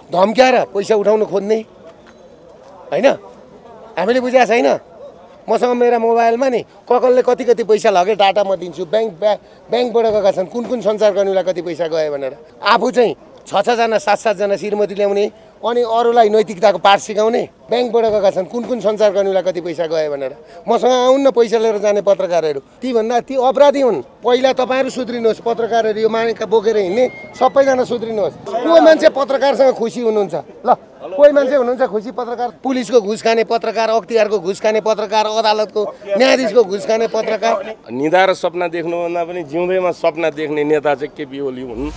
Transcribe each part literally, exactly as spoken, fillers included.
धम्क्याएर पैसा उठाउन खोज्ने हैन हामीले बुझाएको छैन। मसँग मेरा मोबाइलमा नि ककलले कति कति पैसा लगे डाटा म दिन्छु। ब्याङ्क ब्याङ्कबाट गएका छन् कुन कुन सञ्चारकर्मीलाई कति पैसा गयो भनेर। आफू चाहिँ छ छजना सात सातजना श्रीमती ल्याउने अनि अरूलाई नैतिकताको पाठ सिकाउने। ब्याङ्कबाट गएका छन् कुन कुन सञ्चारकर्मीलाई कति पैसा गयो भनेर। मसँग आउन्न पैसा लिएर जाने पत्रकारहरू। ती भन्दा ती अपराधी हुन्। पहिला तपाईँहरू सुध्रिनुहोस्। पत्रकारहरू यो मानेका बोकेर हिँड्ने सबैजना सुध्रिनुहोस्। को मान्छे पत्रकारसँग खुसी हुनुहुन्छ? ल कोही मान्छे हुनुहुन्छ खुसी? पत्रकार पुलिसको घुस खाने पत्रकार, अख्तियारको घुस खाने पत्रकार, अदालतको न्यायाधीशको घुस खाने पत्रकार। निदा र सपना देख्नुभन्दा पनि जिउँदैमा सपना देख्ने नेता चाहिँ केपी ओली हुन्।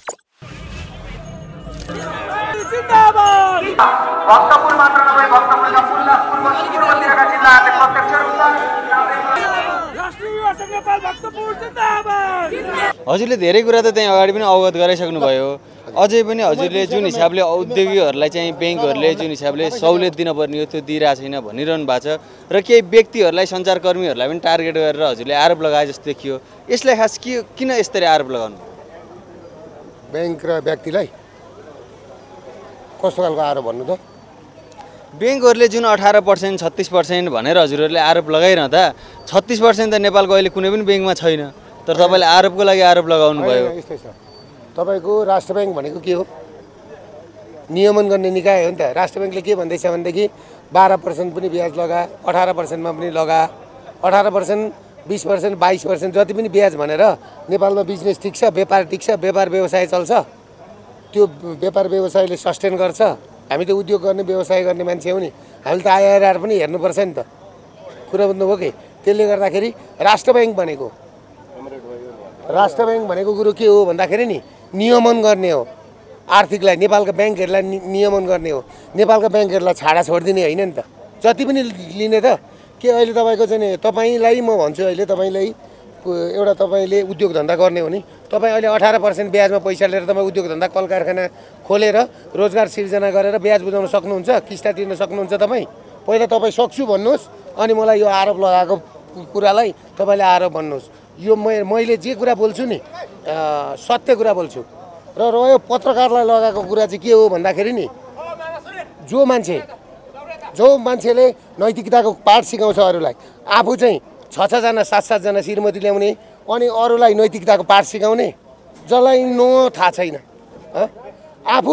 भक्तपुर मात्र नभए भक्तपुरका पूर्व पूर्व पूर्वतिरका जिल्लाहरूले प्रत्यक्ष रूपमा राष्ट्रिय युवा संघ नेपाल भक्तपुर जिन्दाबाद। हजुरले धेरै कुरा त त्यही अगाडि पनि अवगत गराइसक्नु भयो। अझै पनि हजुरले जुन हिसाबले औद्योगिकहरूलाई चाहिँ ब्याङ्कहरूले जुन हिसाबले सहुलियत दिनुपर्ने हो त्यो दिइरहेको छैन भनिरहनु भएको छ र केही व्यक्तिहरूलाई सञ्चारकर्मीहरूलाई पनि टार्गेट गरेर हजुरले आरोप लगाए जस्तो देखियो। यसलाई खास के किन यसरी आरोप लगाउनु? ब्याङ्क र व्यक्तिलाई कस्तो खालको आरोप भन्नु त? ब्याङ्कहरूले जुन अठार पर्सेन्ट छत्तिस पर्सेन्ट भनेर हजुरहरूले आरोप लगाइरहँदा छत्तिस पर्सेन्ट त नेपालको अहिले कुनै पनि ब्याङ्कमा छैन, तर तपाईँले आरोपको लागि आरोप लगाउनु भयो। यस्तै छ। तपाईँको राष्ट्र ब्याङ्क भनेको के हो? नियमन गर्ने निकाय हो नि त। राष्ट्र ब्याङ्कले के भन्दैछ भनेदेखि बाह्र पर्सेन्ट पनि ब्याज लगा, अठार पर्सेन्टमा पनि लगा, अठार पर्सेन्ट बिस पर्सेन्ट बाइस पर्सेन्ट जति पनि ब्याज भनेर नेपालमा बिजनेस ठिक छ, व्यापार ठिक छ, व्यापार व्यवसाय चल्छ। त्यो व्यापार व्यवसायले सस्टेन गर्छ। हामी त उद्योग गर्ने व्यवसाय गर्ने मान्छे हो नि। हामीले त आइआरआर पनि हेर्नुपर्छ नि त। कुरा बुझ्नुभयो कि? त्यसले गर्दाखेरि राष्ट्र ब्याङ्क भनेको राष्ट्र ब्याङ्क भनेको कुरो के हो भन्दाखेरि नि नियमन गर्ने हो। आर्थिकलाई नेपालका ब्याङ्कहरूलाई नियमन गर्ने हो। नेपालका ब्याङ्कहरूलाई छाडा छोडिदिने होइन नि त। जति पनि लिने त के अहिले तपाईँको चाहिँ तपाईँलाई म भन्छु अहिले तपाईँलाई एउटा तपाईँले उद्योग धन्दा गर्ने हो नि तपाईँ अहिले अठार पर्सेन्ट ब्याजमा पैसा लिएर तपाईँ उद्योग धन्दा कल कारखाना खोलेर रोजगार सिर्जना गरेर ब्याज बुझाउन सक्नुहुन्छ? किस्ता तिर्न सक्नुहुन्छ? तपाईँ पहिला तपाईँ सक्छु भन्नुहोस् अनि मलाई यो आरोप लगाएको कुरालाई तपाईँले आरोप भन्नुहोस्। यो मैले जे कुरा बोल्छु नि सत्य कुरा बोल्छु। र रह्यो पत्रकारलाई लगाएको कुरा चाहिँ के हो भन्दाखेरि नि जो मान्छे जो मान्छेले नैतिकताको पाठ सिकाउँछ अरूलाई, आफू चाहिँ छ छजना सात सातजना श्रीमती ल्याउने अनि अरूलाई नैतिकताको पाठ सिकाउने, जसलाई नो थाहा छैन। आफू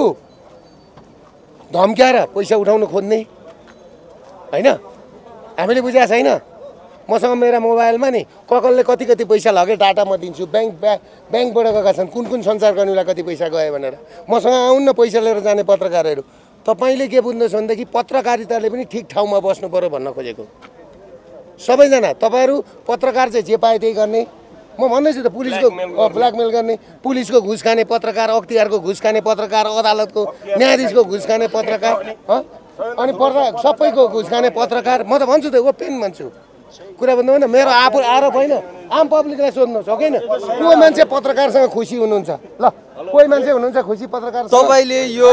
धम्क्याएर पैसा उठाउन खोज्ने हैन हामीले बुझाएको छैन। मसँग मेरा मोबाइलमा नि ककलले कति कति पैसा लगे डाटा म दिन्छु। ब्याङ्क ब्याङ्कबाट गएका छन् कुन कुन सञ्चारकर्मीलाई कति पैसा गयो भनेर। मसँग आउन्न पैसा लिएर जाने पत्रकारहरू। तपाईँले के बुझ्नुहोस् भनेदेखि पत्रकारिताले पनि ठिक ठाउँमा बस्नु पर्यो भन्न खोजेको। सबैजना तपाईँहरू पत्रकार चाहिँ जे पाए त्यही गर्ने। म भन्दैछु त पुलिसको ब्ल्याकमेल गर्ने, पुलिसको घुस खाने पत्रकार, अख्तियारको घुस खाने पत्रकार, अदालतको न्यायाधीशको घुस खाने पत्रकार अनि पर्दा सबैको घुस खाने पत्रकार। म त भन्छु त ओपेन भन्छु। कुरा भन्नु होइन मेरो आफू आरोप होइन, आम पब्लिकलाई सोध्नुहोस् हो कि होइन? को मान्छे पत्रकारसँग खुसी हुनुहुन्छ? ल कोही मान्छे हुनुहुन्छ खुसी पत्रकार? तपाईँले यो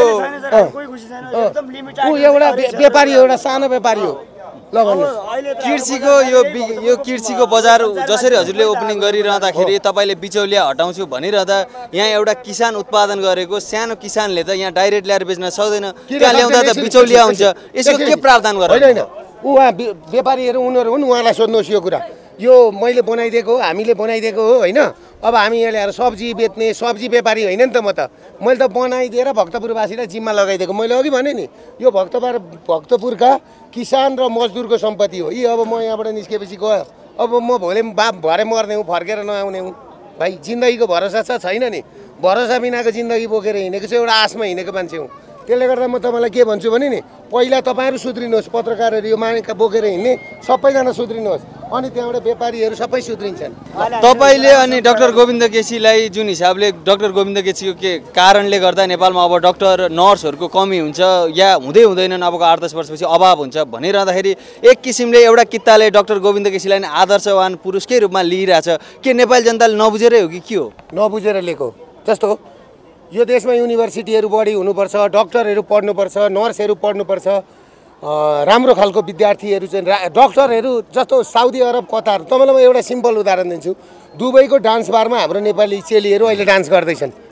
एउटा व्यापारी हो, एउटा सानो व्यापारी हो। ल भन्नुहोस् कृषिको यो यो कृषिको बजार जसरी हजुरले ओपनिङ गरिरहँदाखेरि तपाईँले बिचौलिया हटाउँछु भनिरहँदा यहाँ एउटा किसान उत्पादन गरेको सानो किसानले त यहाँ डाइरेक्ट ल्याएर बेच्न सक्दैन, त्यहाँ ल्याउँदा त बिचौलिया हुन्छ। यसको के प्रावधान गर्नु? होइन उहाँ व्यापारीहरू उनीहरू हुन्, उहाँलाई सोध्नुहोस् यो कुरा। यो मैले बनाइदिएको हो, हामीले बनाइदिएको हो होइन। अब हामी यहाँ ल्याएर सब्जी बेच्ने सब्जी व्यापारी होइन नि त। म त मैले त बनाइदिएर भक्तपुरवासीलाई जिम्मा लगाइदिएको। मैले अघि भने नि यो भक्तपुर भक्तपुरका किसान र मजदुरको सम्पत्ति हो। यी अब म यहाँबाट निस्केपछि गयो, अब म भोलि बाप भरे मर्ने हुँ, फर्केर नआउने हुँ। भाइ जिन्दगीको भरोसा छ छैन नि? भरोसा बिनाको जिन्दगी बोकेर हिँडेको चाहिँ एउटा आशमा हिँडेको मान्छे हुँ। त्यसले गर्दा म तपाईँलाई के भन्छु भने नि पहिला तपाईँहरू सुध्रिनुहोस्। पत्रकारहरू यो मानेका बोकेर हिँड्ने सबैजना सुध्रिनुहोस् अनि त्यहाँबाट व्यापारीहरू सबै सुध्रिन्छन्। तपाईँले अनि डाक्टर गोविन्द केसीलाई जुन हिसाबले डाक्टर गोविन्द केसीको के कारणले गर्दा नेपालमा अब डाक्टर नर्सहरूको कमी हुन्छ या हुँदै हुँदैनन्, अबको आठ दस वर्षपछि अभाव हुन्छ भनिरहँदाखेरि एक किसिमले एउटा कित्ताले डाक्टर गोविन्द केसीलाई नै आदर्शवान पुरुषकै रूपमा लिइरहेछ। के नेपाली जनताले नबुझेरै हो कि के हो? नबुझेर लिएको जस्तो यो देशमा युनिभर्सिटीहरू बढी हुनुपर्छ, डक्टरहरू पढ्नुपर्छ, नर्सहरू पढ्नुपर्छ, राम्रो खालको विद्यार्थीहरू चाहिँ डक्टरहरू जस्तो साउदी अरब कतार। तपाईँलाई म एउटा सिम्पल उदाहरण दिन्छु। दुबईको डान्स बारमा हाम्रो नेपाली चेलीहरू अहिले डान्स गर्दैछन्।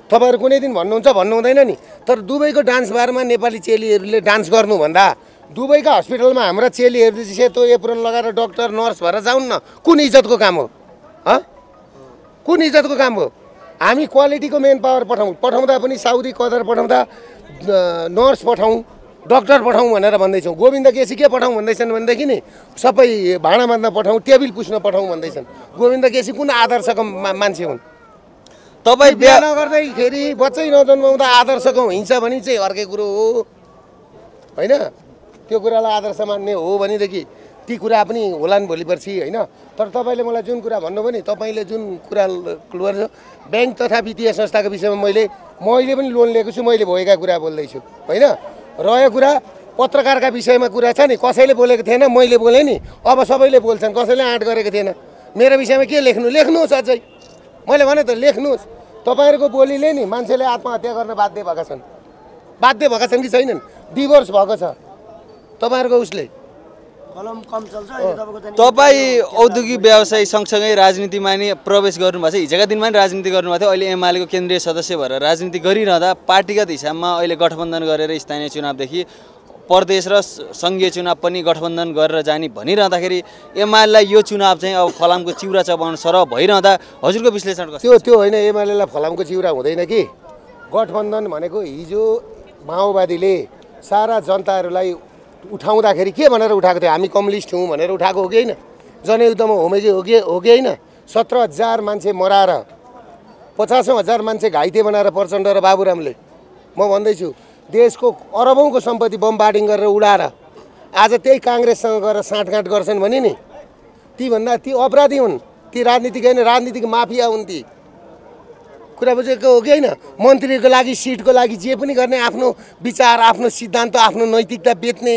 तपाईँहरू कुनै दिन भन्नुहुन्छ भन्नु हुँदैन नि। तर दुबईको डान्स बारमा नेपाली चेलीहरूले डान्स गर्नुभन्दा दुबईका हस्पिटलमा हाम्रा चेलीहरूले सेतो एप्रोन लगाएर डक्टर नर्स भएर जाउन् न, कुन इज्जतको काम हो? हँ, कुन इज्जतको काम हो? हामी क्वालिटीको मेन पावर पठाउँ, पठाउँदा पनि साउदी कदर पठाउँदा नर्स पठाउँ, डक्टर पठाउँ भनेर भन्दैछौँ। गोविन्द केसी के पठाउँ भन्दैछन् भनेदेखि नि सबै भाँडा मान्दा पठाउँ, टेबिल पुस्न पठाउँ भन्दैछन्। गोविन्द केसी कुन आदर्शको मान्छे हुन्? तपाईँ बिहा नगर्दैखेरि बच्चै नजन्माउँदा आदर्शको हिंस भने चाहिँ अर्कै कुरो हो होइन। त्यो कुरालाई आदर्श मान्ने हो भनेदेखि ती कुरा पनि होलान् भोलि पर्सि होइन। तर तपाईँले मलाई जुन कुरा भन्नुभयो नि, तपाईँले जुन कुरा क्लियर छ ब्याङ्क तथा वित्तीय संस्थाको विषयमा मैले मैले पनि लोन लिएको छु, मैले भएका कुरा बोल्दैछु होइन। रह्यो कुरा पत्रकारका विषयमा कुरा छ नि, कसैले बोलेको थिएन, मैले बोलेँ नि, अब सबैले बोल्छन्, कसैले आँट गरेको थिएन। मेरो विषयमा के लेख्नु लेख्नुहोस्, अझै मैले भने त लेख्नुहोस्। तपाईँहरूको बोलीले नि मान्छेले आत्महत्या गर्न बाध्य भएका छन्, बाध्य भएका छन् कि छैनन्? डिभोर्स भएको छ तपाईँहरूको उसले। तपाईँ औद्योगिक व्यवसाय सँगसँगै राजनीतिमा नि प्रवेश गर्नुभएको छ, हिजोका दिनमा नि राजनीति गर्नुभएको थियो, अहिले एमालेको केन्द्रीय सदस्य भएर राजनीति गरिरहँदा पार्टीगत हिसाबमा अहिले गठबन्धन गरेर स्थानीय चुनावदेखि प्रदेश र सङ्घीय चुनाव पनि गठबन्धन गरेर जाने भनिरहँदाखेरि एमालेलाई यो चुनाव चाहिँ अब फलामको चिउरा चबाउन सरह भइरहँदा हजुरको विश्लेषण कस्तो? त्यो त्यो होइन, एमालेलाई फलामको चिउरा हुँदैन कि। गठबन्धन भनेको हिजो माओवादीले सारा जनताहरूलाई उठाउँदाखेरि के भनेर उठाएको थियो? हामी कम्युनिस्ट हौँ भनेर उठाएको हो कि होइन? जनयुद्धमा होमेजी हो कि हो कि होइन? सत्र हजार मान्छे मराएर पचासौँ हजार मान्छे घाइते बनाएर प्रचण्ड र बाबुरामले, म भन्दैछु देशको अरबौँको सम्पत्ति बमबार्डिङ गरेर उडाएर आज त्यही काङ्ग्रेससँग गएर साँठगाँठ गर्छन् भने नि तीभन्दा ती अपराधी हुन्, ती राजनीतिक होइन, राजनीतिक माफिया हुन् ती। कुरा बुझेको हो कि होइन? मन्त्रीको लागि सिटको लागि जे पनि गर्ने, आफ्नो विचार आफ्नो सिद्धान्त आफ्नो नैतिकता बेच्ने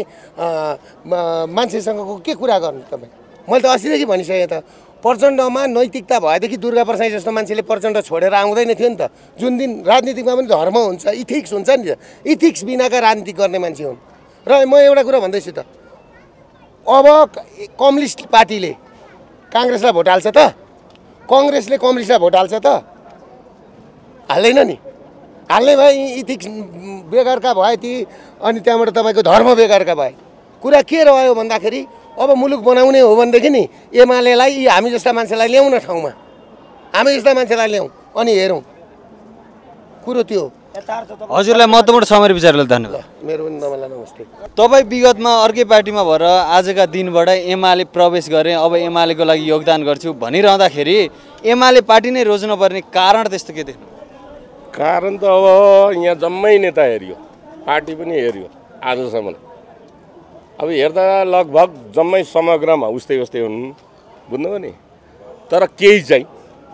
मान्छेसँगको के कुरा गर्नु तपाईँ? मैले त अस्तिदेखि भनिसकेँ त, प्रचण्डमा नैतिकता भएदेखि दुर्गा प्रसाई जस्तो मान्छेले प्रचण्ड छोडेर आउँदैन थियो नि त। जुन दिन राजनीतिमा पनि धर्म हुन्छ, इथिक्स हुन्छ नि, इथिक्स बिनाका राजनीति गर्ने मान्छे हुन्। र म एउटा कुरा भन्दैछु त, अब कम्युनिस्ट पार्टीले काङ्ग्रेसलाई भोट हाल्छ त? कङ्ग्रेसले कम्युनिस्टलाई भोट हाल्छ त? हाल्दैन नि। हाल्ने भए इथिक्स बेगरका भए ती, अनि त्यहाँबाट तपाईँको धर्म बेगरका भए। कुरा के रह्यो भन्दाखेरि अब मुलुक बनाउने हो भनेदेखि नि एमालेलाई यी हामी जस्ता मान्छेलाई ल्याउँ न ठाउँमा, हामी जस्ता मान्छेलाई ल्याउँ अनि हेरौँ। कुरो त्यो हो। हजुरलाई महत्त्वपूर्ण समय विचारलाई धन्यवाद। मेरो पनि तपाईँलाई नमस्ते। तपाईँ विगतमा अर्कै पार्टीमा भएर आजका दिनबाट एमाले प्रवेश गरेँ, अब एमालेको लागि योगदान गर्छु भनिरहँदाखेरि एमाले पार्टी नै रोज्नुपर्ने कारण त्यस्तो के देख्नु? कारण त अब यहाँ जम्मै नेता हेऱ्यो, पार्टी पनि हेऱ्यो आजसम्म। अब हेर्दा लगभग जम्मै समग्रमा उस्तै उस्तै हुन्, बुझ्नुभयो नि। तर केही चाहिँ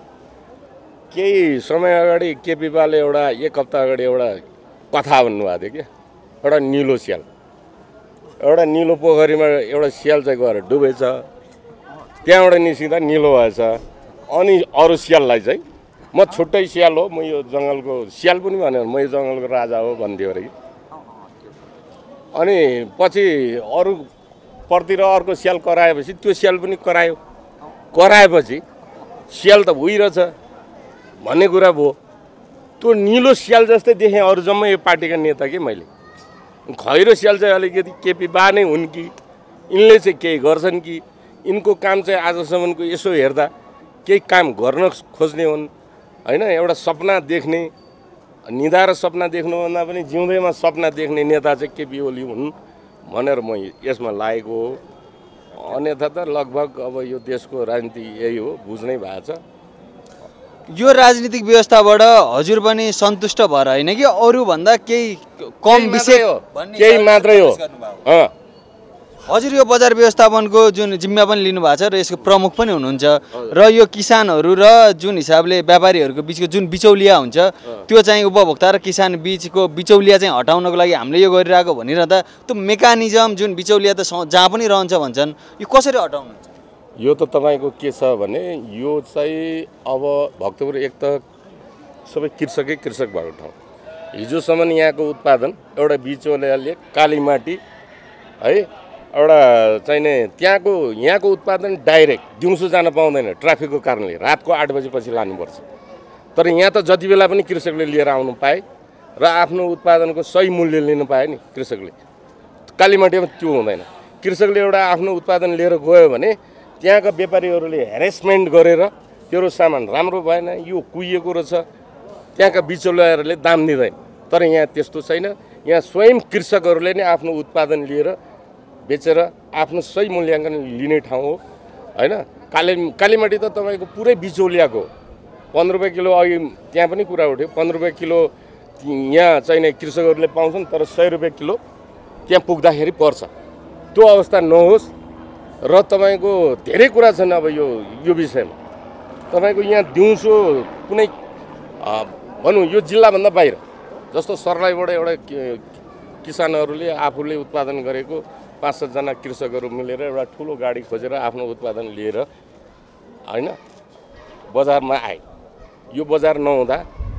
केही समय अगाडि केपी पालले एउटा एक हप्ता अगाडि एउटा कथा भन्नुभएको थियो क्या, एउटा निलो स्याल, एउटा निलो पोखरीमा एउटा स्याल चाहिँ गएर डुबेछ, त्यहाँबाट निस्किँदा निलो भएछ। अनि अरू स्याललाई चाहिँ म छुट्टै स्याल हो, म यो जङ्गलको स्याल पनि भनेर म यो जङ्गलको राजा हो भन्थ्यो अरे। अनि पछि अरू प्रति र अर्को स्याल कराएपछि त्यो स्याल पनि करायो, कराएपछि स्याल त भइरहेछ भन्ने कुरा भयो। त्यो निलो स्याल जस्तै देखेँ अरू जम्मै यो पार्टीका नेता कि मैले। खैरो स्याल चाहिँ अलिकति केपी बा नै हुन् कि यिनले चाहिँ केही गर्छन् कि यिनको काम चाहिँ आजसम्मको यसो हेर्दा केही काम गर्न खोज्ने हुन् होइन। एउटा सपना देख्ने, निधा र सपना देख्नुभन्दा पनि जिउँदैमा सपना देख्ने नेता चाहिँ केपी ओली हुन् भनेर म यसमा लागेको हो। अन्यथा त लगभग अब यो देशको राजनीति यही हो, बुझ्नै भएको छ। यो राजनीतिक व्यवस्थाबाट हजुर पनि सन्तुष्ट भएर होइन कि अरूभन्दा केही कम विषय हो, केही मात्रै हो। अँ हजुर यो बजार व्यवस्थापनको जुन जिम्मा पनि लिनुभएको छ र यसको प्रमुख पनि हुनुहुन्छ र यो किसानहरू र जुन हिसाबले व्यापारीहरूको बिचको जुन बिचौलिया हुन्छ त्यो चाहिँ उपभोक्ता र किसान बिचको बिचौलिया चाहिँ हटाउनको लागि हामीले यो गरिरहेको भनिरहँदा त्यो मेकानिजम जुन बिचौलिया त जहाँ पनि रहन्छ भन्छन्, यो कसरी हटाउनुहुन्छ? यो त तपाईँको के छ भने यो चाहिँ अब भक्तपुर एक त सबै कृषकै कृषक भएको ठाउँ। हिजोसम्म यहाँको उत्पादन एउटा बिचौलियाले काली माटी है एउटा चाहिने त्यहाँको यहाँको उत्पादन डाइरेक्ट दिउँसो जान पाउँदैन ट्राफिकको कारणले, रातको आठ बजेपछि लानुपर्छ। तर यहाँ त जति बेला पनि कृषकले लिएर आउनु पाए र आफ्नो उत्पादनको सही मूल्य लिनु पाए नि कृषकले। कालीमाटीमा त्यो हुँदैन। कृषकले एउटा आफ्नो उत्पादन लिएर गयो भने त्यहाँका व्यापारीहरूले हेरेसमेन्ट गरेर तेरो सामान राम्रो भएन, यो कुहिएको रहेछ, त्यहाँका बिचौलियाहरूले दाम दिँदैन। तर यहाँ त्यस्तो छैन। यहाँ स्वयं कृषकहरूले नै आफ्नो उत्पादन लिएर बेचेर आफ्नो सही मूल्याङ्कन लिने ठाउँ हो होइन। काली कालीमाटी त तपाईँको पुरै बिचौलियाको पन्ध्र रुपियाँ किलो, अघि त्यहाँ पनि कुरा उठ्यो, पन्ध्र रुपियाँ किलो यहाँ चाहिने कृषकहरूले पाउँछन्, तर सय रुपियाँ किलो त्यहाँ पुग्दाखेरि पर्छ। त्यो अवस्था नहोस्। र तपाईँको धेरै कुरा छन् अब यो यो विषयमा। तपाईँको यहाँ दिउँसो कुनै भनौँ यो जिल्लाभन्दा बाहिर जस्तो सर्लाहीबाट एउटा किसानहरूले आफूले उत्पादन गरेको पाँच सातजना कृषकहरू मिलेर एउटा ठुलो गाडी खोजेर आफ्नो उत्पादन लिएर होइन बजारमा आए। यो बजार नहुँदा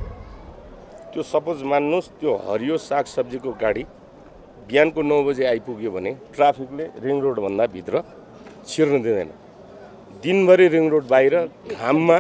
त्यो सपोज मान्नुहोस् त्यो हरियो सागसब्जीको गाडी बिहानको नौ बजे आइपुग्यो भने ट्राफिकले रिङ रोडभन्दा भित्र छिर्न दिँदैन। दिनभरि रिङ रोड बाहिर घाममा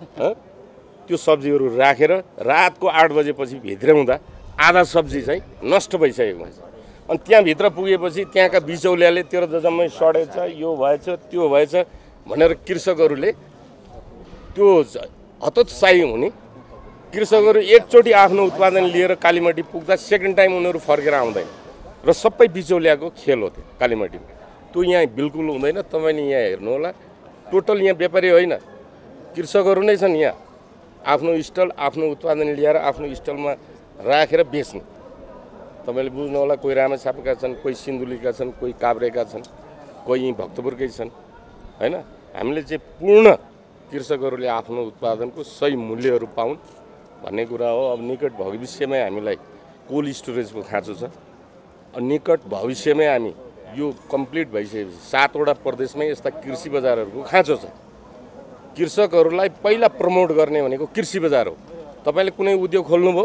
त्यो सब्जीहरू राखेर रातको आठ बजेपछि भित्र्याउँदा आधा सब्जी चाहिँ नष्ट भइसकेको हुन्छ। अनि त्यहाँभित्र पुगेपछि त्यहाँका बिचौलियाले तेरो त जम्मै सडेछ, यो भएछ, त्यो भएछ भनेर कृषकहरूले त्यो हतोत्साही हुने। कृषकहरू एकचोटि आफ्नो उत्पादन लिएर कालीमाटी पुग्दा सेकेन्ड टाइम उनीहरू फर्केर आउँदैन र सबै बिचौलियाको खेल हो त्यो कालीमाटीमा। त्यो यहाँ बिल्कुल हुँदैन। तपाईँले यहाँ हेर्नु होला, टोटल यहाँ व्यापारी होइन, कृषकहरू नै छन्। यहाँ आफ्नो स्टल आफ्नो उत्पादन ल्याएर आफ्नो स्टलमा राखेर बेच्ने। तपाईँले बुझ्नु होला, कोही रामेछापका छन्, कोही सिन्धुलीका छन्, कोही काभ्रेका छन्, कोही भक्तपुरकै छन् होइन। हामीले चाहिँ पूर्ण कृषकहरूले आफ्नो उत्पादनको सही मूल्यहरू पाउन् भन्ने कुरा हो। अब निकट भविष्यमै हामीलाई कोल्ड स्टोरेजको खाँचो छ। निकट भविष्यमै हामी यो कम्प्लिट भइसकेपछि सातवटा प्रदेशमै यस्ता कृषि बजारहरूको खाँचो छ। कृषकहरूलाई पहिला प्रमोट गर्ने भनेको कृषि बजार हो। तपाईँले कुनै उद्योग खोल्नुभयो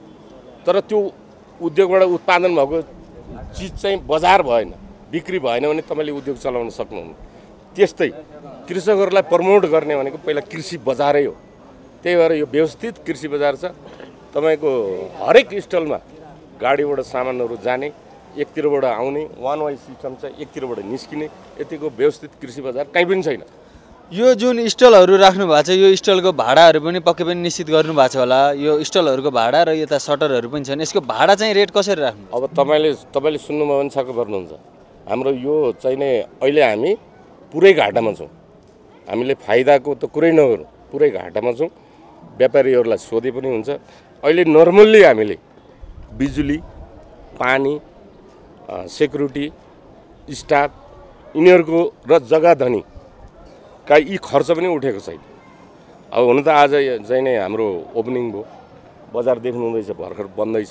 तर त्यो उद्योगबाट उत्पादन भएको चिज चाहिँ बजार भएन, बिक्री भएन भने तपाईँले उद्योग चलाउन सक्नुहुन्न। त्यस्तै कृषकहरूलाई प्रमोट गर्ने भनेको पहिला कृषि बजारै हो। त्यही भएर यो व्यवस्थित कृषि बजार छ। तपाईँको हरेक स्टलमा गाडीबाट सामानहरू जाने, एकतिरबाट आउने वान वाइ सिस्टम छ, एकतिरबाट निस्किने, यतिको व्यवस्थित कृषि बजार कहीँ पनि छैन। यो जुन स्टलहरू राख्नु भएको छ यो स्टलको भाडाहरू पनि पक्कै पनि निश्चित गर्नु भएको छ होला। यो स्टलहरूको भाडा र यता सटरहरू पनि छन्, यसको भाडा चाहिँ रेट कसरी राख्नु? अब तपाईँले तपाईँले सुन्नुभयो भने छक्क पर्नुहुन्छ। हाम्रो यो चाहिँ नै अहिले हामी पुरै घाटामा छौँ। हामीले फाइदाको त कुरै नगरौँ, पुरै घाटामा छौँ। व्यापारीहरूलाई सोधे पनि हुन्छ। अहिले नर्मल्ली हामीले बिजुली, पानी, सेक्युरिटी, स्टाफ यिनीहरूको र जग्गा धनी का यी खर्च पनि उठेको छैन। अब हुन त आज चाहिँ नै हाम्रो ओपनिङ भयो, बजार देख्नु हुँदैछ, भर्खर बन्दैछ।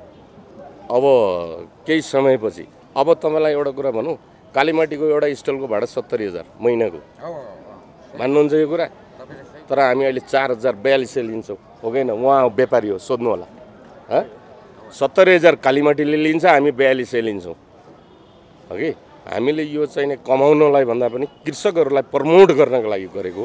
अब केही समयपछि अब तपाईँलाई एउटा कुरा भनौँ, कालीमाटीको एउटा स्टलको भाडा सत्तरी हजार महिनाको, मान्नुहुन्छ यो कुरा? तर हामी अहिले चार हजार बयालिस सय लिन्छौँ, हो कि होइन? उहाँ व्यापारी हो, सोध्नु होला। हँ, सत्तरी हजार कालीमाटीले लिन्छ, हामी बयालिस सय लिन्छौँ, हो कि? हामीले यो चाहिँ नि कमाउनलाई भन्दा पनि कृषकहरूलाई प्रमोट गर्नको लागि गरेको।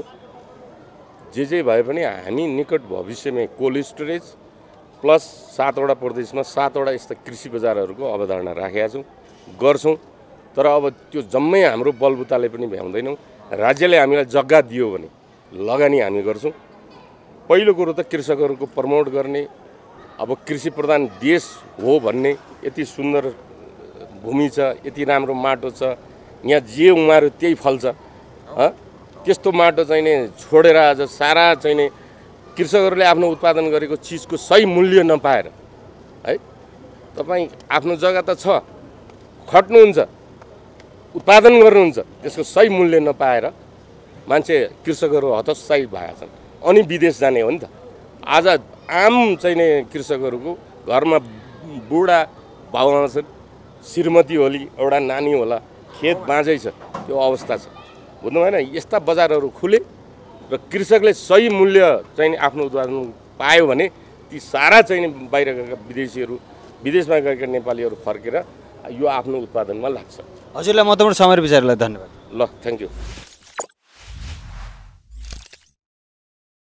जे जे भए पनि हामी निकट भविष्यमा कोल्ड स्टोरेज प्लस सातवटा प्रदेशमा सातवटा यस्ता कृषि बजारहरूको अवधारणा राखेका छौँ, गर्छौँ। तर अब त्यो जम्मै हाम्रो बलबुताले पनि भ्याउँदैनौँ। राज्यले हामीलाई जग्गा दियो भने लगानी हामी गर्छौँ। पहिलो कुरो त कृषकहरूको प्रमोट गर्ने। अब कृषि प्रधान देश हो भन्ने, यति सुन्दर भूमि छ, यति राम्रो माटो छ, यहाँ जे उमार्यो त्यही फल्छ। त्यस्तो माटो चाहिँ नि छोडेर आज सारा चाहिँ नि कृषकहरूले आफ्नो उत्पादन गरेको चिजको सही मूल्य नपाएर है, तपाईँ आफ्नो जग्गा त छ, खट्नुहुन्छ, उत्पादन गर्नुहुन्छ, त्यसको सही मूल्य नपाएर मान्छे कृषकहरू हतोत्साही भएका छन् अनि विदेश जाने हो नि त। आज आम चाहिँ नि कृषकहरूको घरमा बुढा बाउआमा छन्, श्रीमती होली, एउटा नानी होला, खेत बाँझै छ, त्यो अवस्था छ, बुझ्नु भएन? यस्ता बजारहरू खुले र कृषकले सही मूल्य चाहिँ आफ्नो उत्पादन पायो भने ती सारा चाहिँ बाहिर गएका विदेशीहरू, विदेशमा गएका नेपालीहरू फर्केर यो आफ्नो उत्पादनमा लाग्छ। हजुरलाई महत्त्वपूर्ण समय विचारलाई धन्यवाद। ल, थ्याङ्क यू।